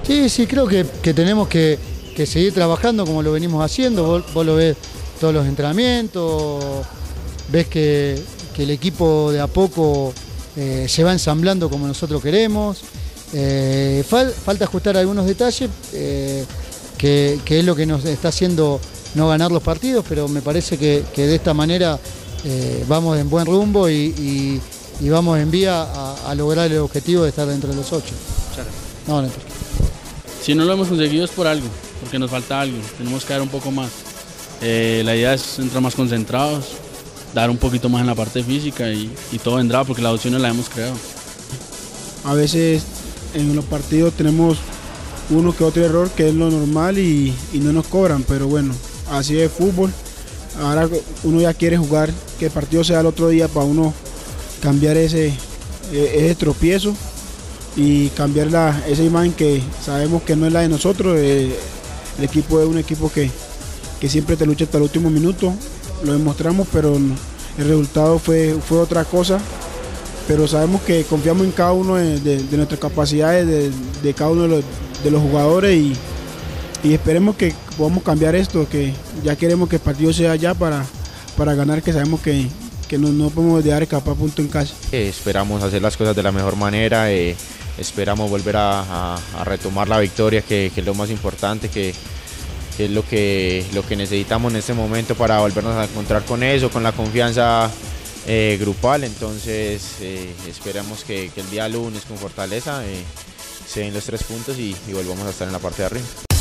Sí, sí, creo que tenemos que seguir trabajando como lo venimos haciendo. Vos lo ves todos los entrenamientos, ves que el equipo de a poco se va ensamblando como nosotros queremos. Falta ajustar algunos detalles, que es lo que nos está haciendo no ganar los partidos, pero me parece que de esta manera vamos en buen rumbo y vamos en vía a lograr el objetivo de estar dentro de los 8. No, no. Si no lo hemos conseguido es por algo, porque nos falta algo, tenemos que dar un poco más. La idea es entrar más concentrados, dar un poquito más en la parte física y todo vendrá porque las opciones las hemos creado. A veces en los partidos tenemos uno que otro error que es lo normal y no nos cobran, pero bueno, así es fútbol. Ahora uno ya quiere jugar, que el partido sea el otro día para uno cambiar ese tropiezo y cambiar esa imagen que sabemos que no es la de nosotros. El equipo es un equipo que siempre te lucha hasta el último minuto, lo demostramos, pero el resultado fue otra cosa. Pero sabemos que confiamos en cada uno de nuestras capacidades, de cada uno de los jugadores y esperemos que podamos cambiar esto, que ya queremos que el partido sea allá para ganar, que sabemos que no podemos dejar escapar punto en casa. Esperamos hacer las cosas de la mejor manera, esperamos volver a retomar la victoria, que es lo más importante, que es lo que necesitamos en este momento para volvernos a encontrar con eso, con la confianza grupal. Entonces esperamos que el día lunes con fortaleza se den los 3 puntos y volvamos a estar en la parte de arriba.